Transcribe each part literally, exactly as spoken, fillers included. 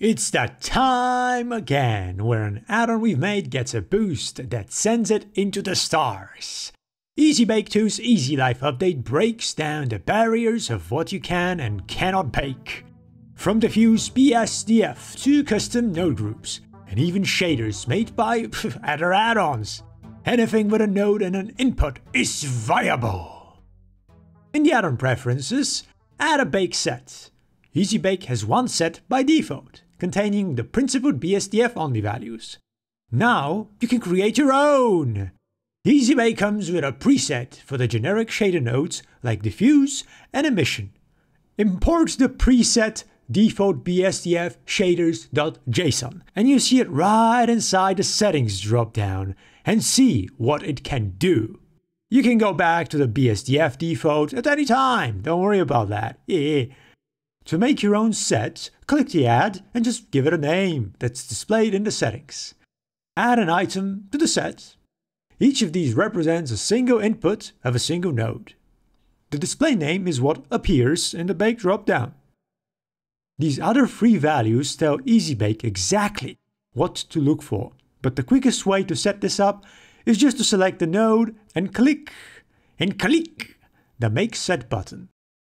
It's that time again where an add-on we've made gets a boost that sends it into the stars. EasyBake two's Easy Life update breaks down the barriers of what you can and cannot bake. From diffuse B S D F to custom node groups, and even shaders made by other add-ons. Anything with a node and an input is viable. In the add-on preferences, add a bake set. EasyBake has one set by default, containing the principled B S D F only values. Now you can create your own! EasyBake comes with a preset for the generic shader nodes like diffuse and emission. Import the preset default B S D F shaders.json and you see it right inside the settings dropdown and see what it can do. You can go back to the B S D F default at any time, don't worry about that. Yeah. To make your own set, click the add and just give it a name that's displayed in the settings. Add an item to the set. Each of these represents a single input of a single node. The display name is what appears in the bake dropdown. These other three values tell EasyBake exactly what to look for, but the quickest way to set this up is just to select the node and click, and click the Make Set button.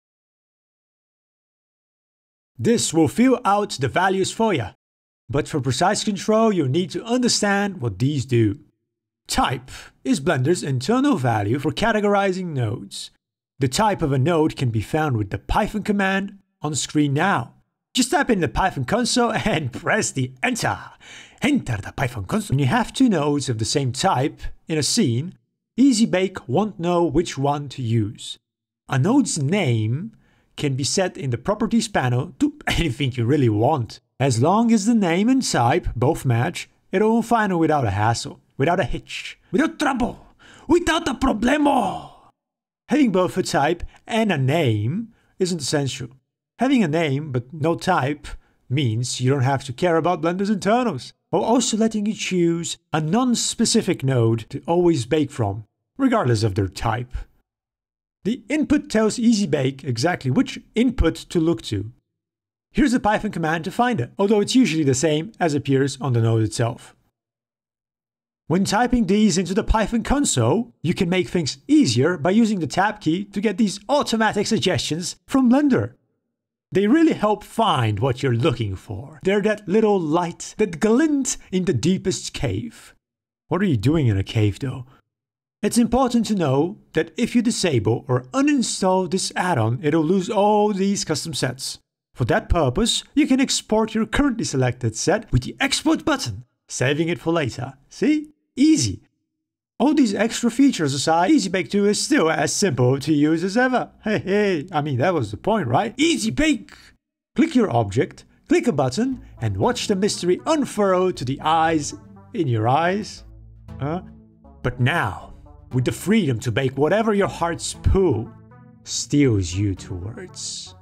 This will fill out the values for you, but for precise control you need to understand what these do. Type is Blender's internal value for categorizing nodes. The type of a node can be found with the Python command on screen now. Just type in the Python console and press the enter. Enter the Python console. When you have two nodes of the same type in a scene, EasyBake won't know which one to use. A node's name can be set in the properties panel to anything you really want. As long as the name and type both match, it'll find it without a hassle, without a hitch, without trouble, without a problemo. Having both a type and a name isn't essential. Having a name but no type means you don't have to care about Blender's internals, while also letting you choose a non-specific node to always bake from, regardless of their type. The input tells EasyBake exactly which input to look to. Here's a Python command to find it, although it's usually the same as appears on the node itself. When typing these into the Python console, you can make things easier by using the tab key to get these automatic suggestions from Blender. They really help find what you're looking for. They're that little light that glint in the deepest cave. What are you doing in a cave though? It's important to know that if you disable or uninstall this add-on, it'll lose all these custom sets. For that purpose, you can export your currently selected set with the export button, saving it for later. See? Easy. All these extra features aside, EasyBake two is still as simple to use as ever. Hey, hey, I mean that was the point, right? EasyBake! Click your object, click a button, and watch the mystery unfurl to the eyes in your eyes. Huh? But now, with the freedom to bake whatever your heart's pull steals you towards.